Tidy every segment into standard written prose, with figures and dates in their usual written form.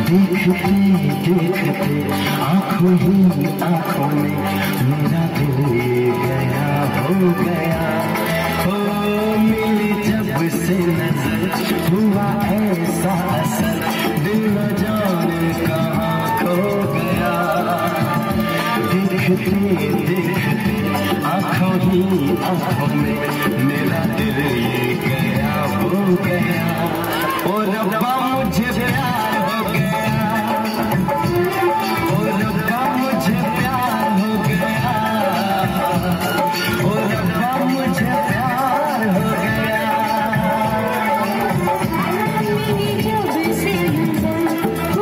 देखते देखते आंखों ही आंखों में मेरा दिल गया हो गया। ओ मिली जब से नजर हुआ ऐसा असर, दिल न जाने कहाँ खो गया। देखते देखते आंखों ही आंखों में मेरा दिल गया हो गया। ओ रब्बा मुझे प्यार हो गया, ओ रब्बा मुझे प्यार हो गया, ओ रब्बा मुझे प्यार हो गया। जब से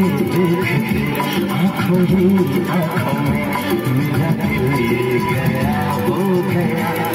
देखते आंखों ही आंखों में मेरा दिल ये गया हो गया।